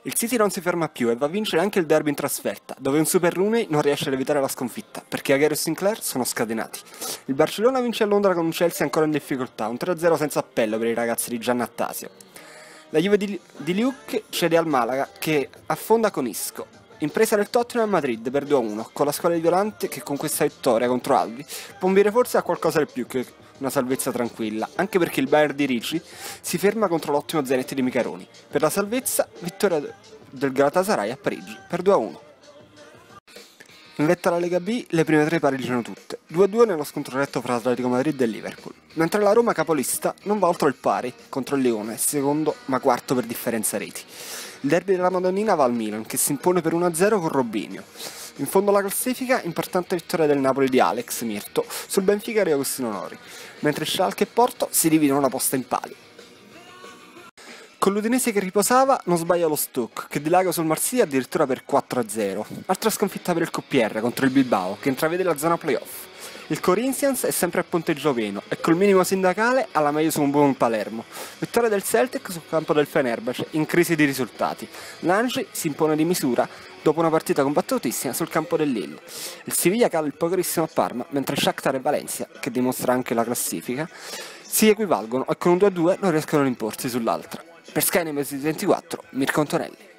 Il City non si ferma più e va a vincere anche il derby in trasferta, dove un Super Rooney non riesce ad evitare la sconfitta, perché Aguero e Sinclair sono scatenati. Il Barcellona vince a Londra con un Chelsea ancora in difficoltà, un 3-0 senza appello per i ragazzi di Giannattasio. La Juve di Luke cede al Malaga, che affonda con Isco. Impresa del Tottenham a Madrid per 2-1, con la squadra di Violante che con questa vittoria contro Albi può ambire forse a qualcosa di più che una salvezza tranquilla, anche perché il Bayern di Ricci si ferma contro l'ottimo Zenit di Micheloni. Per la salvezza, vittoria del Galatasaray a Parigi per 2-1. In vetta alla Lega B, le prime tre pareggiano tutte, 2-2 nello scontro diretto fra Atletico Madrid e Liverpool, mentre la Roma capolista non va oltre il pari contro il Lione, secondo ma quarto per differenza reti. Il derby della Madonnina va al Milan, che si impone per 1-0 con Robinho. In fondo alla classifica, importante vittoria del Napoli di Alex Mirto sul Benfica di Agostino Nori, mentre Schalke e Porto si dividono la posta in pali. Con l'Udinese che riposava non sbaglia lo Stoke, che dilaga sul Marsiglia addirittura per 4-0. Altra sconfitta per il QPR contro il Bilbao, che intravede la zona playoff. Il Corinthians è sempre a punteggio pieno e col minimo sindacale alla meglio su un buon Palermo. Vittoria del Celtic sul campo del Fenerbahce, in crisi di risultati. L'Angi si impone di misura dopo una partita combattutissima sul campo del Lille. Il Siviglia cala il pokerissimo a Parma, mentre Shakhtar e Valencia, che dimostra anche la classifica, si equivalgono e con un 2-2 non riescono ad imporsi sull'altra. Per Sky News 24, Mirko Antonelli.